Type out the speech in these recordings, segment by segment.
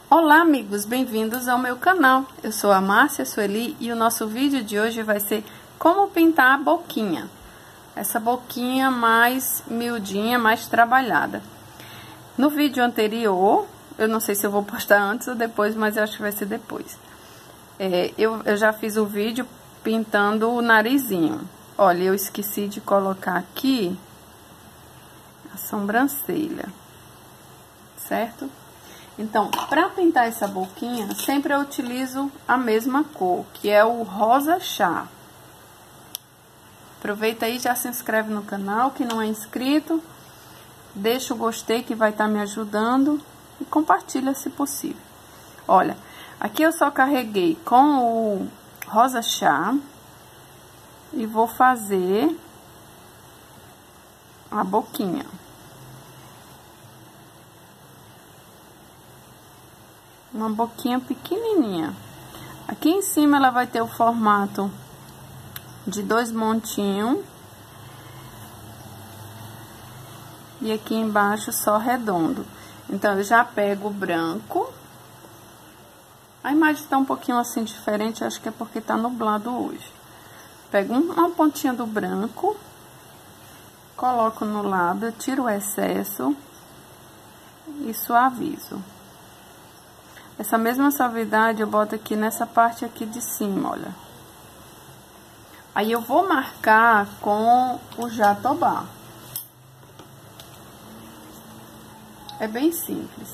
Olá amigos, bem-vindos ao meu canal. Eu sou a Márcia Sueli e o nosso vídeo de hoje vai ser como pintar a boquinha. Essa boquinha mais miudinha, mais trabalhada. No vídeo anterior, eu não sei se eu vou postar antes ou depois, mas eu acho que vai ser depois. Eu já fiz o vídeo pintando o narizinho. Olha, eu esqueci de colocar aqui a sobrancelha, certo? Então, para pintar essa boquinha, sempre eu utilizo a mesma cor, que é o rosa chá. Aproveita aí, já se inscreve no canal, que não é inscrito. Deixa o gostei, que vai estar me ajudando. E compartilha, se possível. Olha, aqui eu só carreguei com o rosa chá. E vou fazer a boquinha. Uma boquinha pequenininha. Aqui em cima ela vai ter o formato de 2 montinhos. E aqui embaixo só redondo. Então, eu já pego o branco. A imagem tá um pouquinho assim diferente, acho que é porque tá nublado hoje. Pego uma pontinha do branco. Coloco no lado, tiro o excesso. E suavizo. Essa mesma suavidade eu boto aqui nessa parte aqui de cima, olha. Aí eu vou marcar com o jatobá. É bem simples.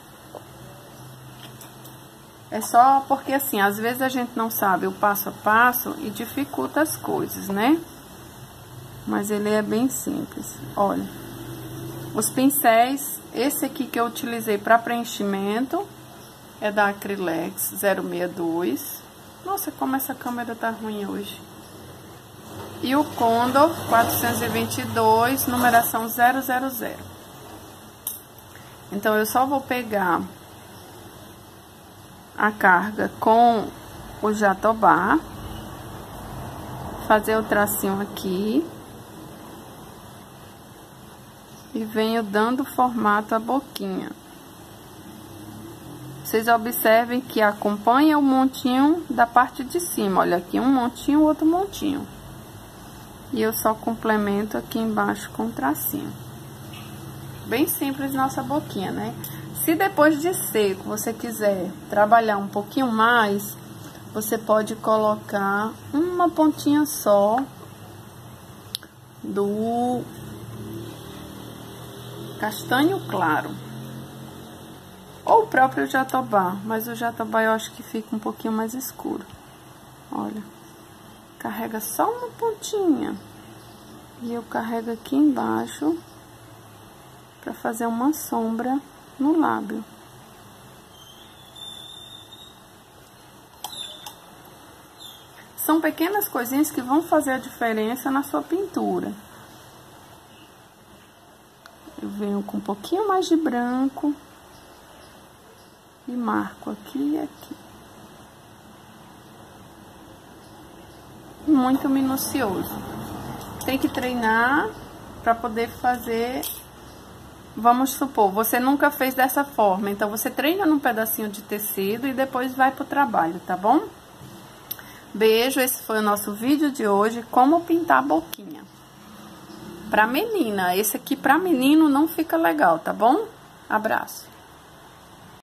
É só porque assim, às vezes a gente não sabe o passo a passo e dificulta as coisas, né? Mas ele é bem simples. Olha, os pincéis, esse aqui que eu utilizei para preenchimento é da Acrylex 062. Nossa, como essa câmera tá ruim hoje. E o Condor 422, numeração 000. Então, eu só vou pegar a carga com o jatobá, fazer o tracinho aqui e venho dando formato à boquinha. Vocês observem que acompanha o montinho da parte de cima. Olha, aqui um montinho, outro montinho. E eu só complemento aqui embaixo com tracinho. Bem simples nossa boquinha, né? Se depois de seco você quiser trabalhar um pouquinho mais, você pode colocar uma pontinha só do castanho claro. Ou o próprio jatobá, mas o jatobá eu acho que fica um pouquinho mais escuro. Olha, carrega só uma pontinha. E eu carrego aqui embaixo para fazer uma sombra no lábio. São pequenas coisinhas que vão fazer a diferença na sua pintura. Eu venho com um pouquinho mais de branco. E marco aqui e aqui. Muito minucioso. Tem que treinar para poder fazer. Vamos supor, você nunca fez dessa forma. Então, você treina num pedacinho de tecido e depois vai pro trabalho, tá bom? Beijo, esse foi o nosso vídeo de hoje. Como pintar a boquinha. Pra menina. Esse aqui pra menino não fica legal, tá bom? Abraço.